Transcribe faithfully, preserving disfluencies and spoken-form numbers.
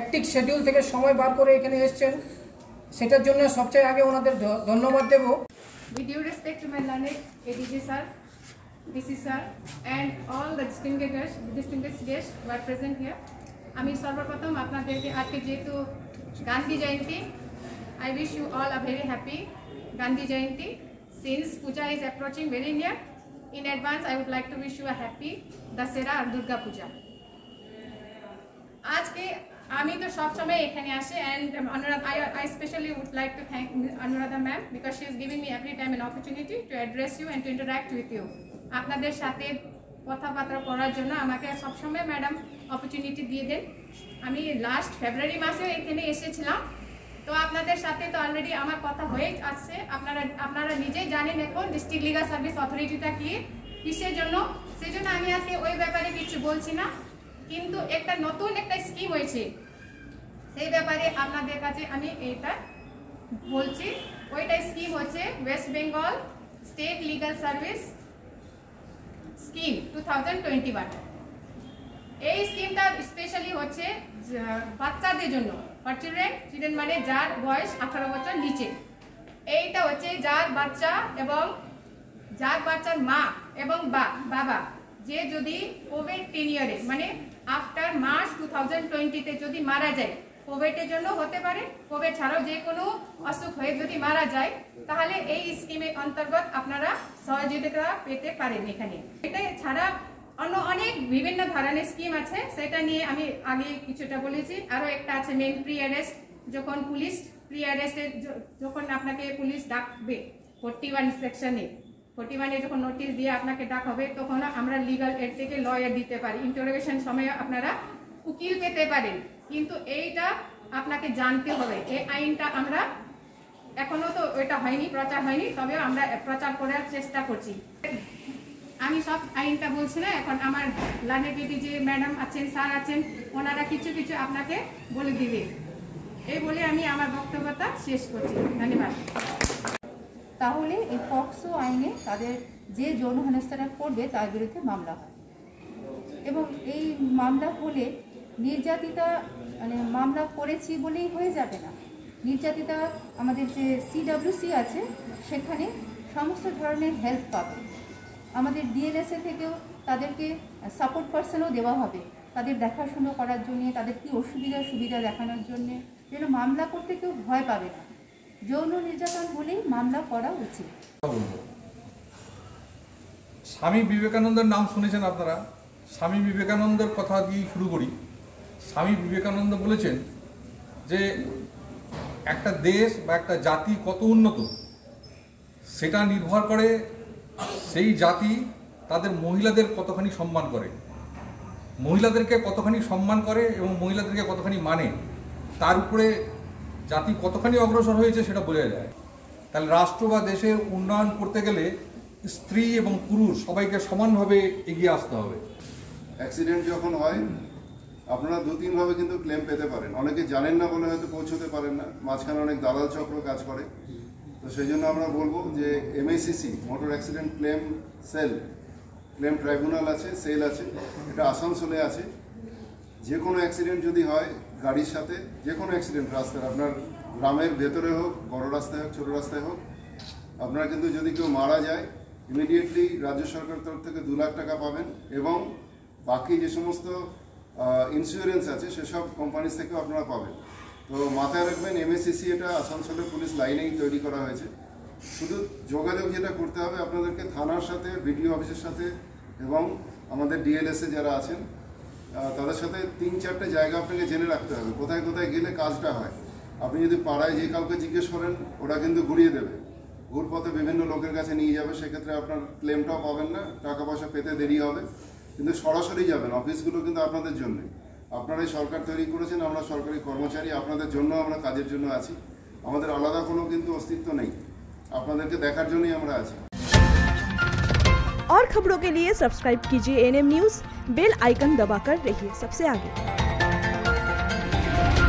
Hectic schedule থেকে সময় বার করে এখানে এসেছেন, সেটার জন্য সবচেয়ে আগে ওনাদের ধন্যবাদ দেব। With due respect to my learned A D G sir, D C sir, and all the distinguished distinguished guests who are present here, আমি সর্বপ্রথম আপনাদেরকে আজকে যেহেতু Gandhi Jayanti, I wish you all a very happy Gandhi Jayanti. Since Puja is approaching very near, in advance I would like to wish you a happy Dasera or Durga Puja. আজকে আমি তো সব সময় এখানে আসি, and Anuradha, I, I especially would like to thank Anuradha ma'am because she is giving me every time an opportunity to address you and to interact with you. আপনাদের সাথে কথাবার্তা করার জন্য আমাকে সব সময় ম্যাডাম অপরচুনিটি দিয়ে দেন। আমি লাস্ট ফেব্রুয়ারি মাসে এখানে এসেছিলাম, তো আপনাদের সাথে তো অলরেডি আমার কথা হয়ে আসছে। আপনারা আপনারা নিজেই জানেন এখন ডিস্ট্রিক্ট লিগাল সার্ভিস অথরিটিটা কি, কিসের জন্য, সেই জন্য আমি আজকে ওই ব্যাপারে কিছু বলছি না। কিন্তু একটা নতুন একটা স্কিম হয়েছে, সেই ব্যাপারে আপনাদের কাছে আমি এইটা বলছি। ওইটা স্কিম হচ্ছে West Bengal state legal service scheme two thousand twenty one. এই স্কিমটা স্পেশালি হচ্ছে বাচ্চাদের জন্য, ফর চিলড্রেন, চিলড্রেন মানে যার বয়স আঠারো বছর নিচে। এইটা হচ্ছে যার বাচ্চা এবং যার বাচ্চার মা এবং বাবা যে যদি কোভিড টেন ইয়ারে মানে আফটার মার্চ টু থাউজেন্ড টোয়েন্টিতে যদি মারা যায়, কোভিডের জন্য হতে পারে, কোভিড ছাড়াও যে কোনো অসুখ হয়ে যদি মারা যায়, তাহলে এই স্কিমের অন্তর্গত আপনারা সহযোগিতা পেতে পারেন এখানে। এটা ছাড়া অন্য অনেক বিভিন্ন ধরনের স্কিম আছে, সেটা নিয়ে আমি আগে কিছুটা বলেছি। আরও একটা আছে মেন প্রি অ্যারেস্ট, যখন পুলিশ প্রি অ্যারেস্টে যখন আপনাকে পুলিশ ডাকবে ফোর্টি ওয়ান সেকশনে, ফোর্টি ওয়ানে যখন নোটিশ দিয়ে আপনাকে ডাক হবে, তখন আমরা লিগাল এড থেকে লয়ার দিতে পারি। ইন্টারোগেশন সময়ে আপনারা উকিল পেতে পারেন, কিন্তু এইটা আপনাকে জানতে হবে। এই আইনটা আমরা এখনো তো ওইটা হয়নি, প্রচার হয়নি, তবে আমরা প্রচার করার চেষ্টা করছি। আমি সব আইনটা বলছি না, এখন আমার লানেপিটি যে ম্যাডাম আছেন, স্যার আছেন, ওনারা কিছু কিছু আপনাকে বলে দিবে। এই বলে আমি আমার বক্তব্যটা শেষ করছি। ধন্যবাদ। তাহলে এই পক্সো আইনে তাদের যে যৌন হেনস্থাটা করবে তার বিরুদ্ধে মামলা হয়, এবং এই মামলা হলে নির্যাতিতা মানে মামলা করেছি বলেই হয়ে যাবে না। নির্যাতিতা আমাদের যে সিডাব্লিউসি আছে সেখানে সমস্ত ধরনের হেল্প পাবে। আমাদের ডিএনএসএ থেকেও তাদেরকে সাপোর্ট পার্সনও দেওয়া হবে, তাদের দেখাশুনো করার জন্যে, তাদের কী অসুবিধা সুবিধা দেখানোর জন্যে, যেন মামলা করতে কেউ ভয় পাবে না। যৌন নির্যাতন হলেই মামলা করা উচিত। স্বামী বিবেকানন্দের নাম শুনেছেন আপনারা। স্বামী বিবেকানন্দের কথা দিয়ে শুরু করি। স্বামী বিবেকানন্দ বলেছেন যে একটা দেশ বা একটা জাতি কত উন্নত সেটা নির্ভর করে সেই জাতি তাদের মহিলাদের কতখানি সম্মান করে, মহিলাদেরকে কতখানি সম্মান করে এবং মহিলাদেরকে কতখানি মানে, তার উপরে জাতি কতখানি অগ্রসর হয়েছে সেটা বোঝা যায়। তাহলে রাষ্ট্র বা দেশের উন্নয়ন করতে গেলে স্ত্রী এবং পুরুষ সবাইকে সমানভাবে এগিয়ে আসতে হবে। অ্যাক্সিডেন্ট যখন হয় আপনারা দু তিনভাবে কিন্তু ক্লেম পেতে পারেন। অনেকে জানেন না বলে হয়তো পৌঁছতে পারেন না, মাঝখানে অনেক দালাল চক্র কাজ করে। তো সেই জন্য আমরা বলবো যে MACC motor accident claim cell, claim tribunal আছে, সেল আছে, এটা আসানসোলে আছে। যে কোনো অ্যাক্সিডেন্ট যদি হয় গাড়ির সাথে, যে কোনো অ্যাক্সিডেন্ট রাস্তার, আপনার গ্রামের ভেতরে হোক, বড় রাস্তায় হোক, ছোটো রাস্তায় হোক, আপনারা কিন্তু যদি কেউ মারা যায় ইমিডিয়েটলি রাজ্য সরকারের তরফ থেকে দু লাখ টাকা পাবেন, এবং বাকি যে সমস্ত ইন্স্যুরেন্স আছে সেসব কোম্পানিজ থেকেও আপনারা পাবেন। তো মাথায় রাখবেন এমএসসিসি এটা আসানসোলের পুলিশ লাইনেই তৈরি করা হয়েছে। শুধু যোগাযোগ যেটা করতে হবে আপনাদেরকে থানার সাথে, বিডিও অফিসের সাথে এবং আমাদের ডিএলএসএ যারা আছেন তাদের সাথে তিন চারটে জায়গা আপনাকে জেনে রাখতে হবে কোথায় কোথায় গেলে কাজটা হয়। আপনি যদি পাড়ায় যে কাউকে জিজ্ঞেস করেন ওরা কিন্তু ঘুরিয়ে দেবে, ঘুরপথে বিভিন্ন লোকের কাছে নিয়ে যাবে, সেক্ষেত্রে আপনার ক্লেমটাও পাবেন না, টাকা পয়সা পেতে দেরি হবে। কিন্তু সরাসরি যাবেন, অফিসগুলো কিন্তু আপনাদের জন্য, আপনারাই সরকার তৈরি করেছেন, আমরা সরকারি কর্মচারী, আপনাদের জন্য আমরা কাজের জন্য আছি, আমাদের আলাদা কোনো কিন্তু অস্তিত্ব নেই, আপনাদেরকে দেখার জন্যই আমরা আছি। और खबरों के लिए सब्सक्राइब कीजिए एएनएम न्यूज़, बेल आइकन दबाकर रहिए सबसे आगे।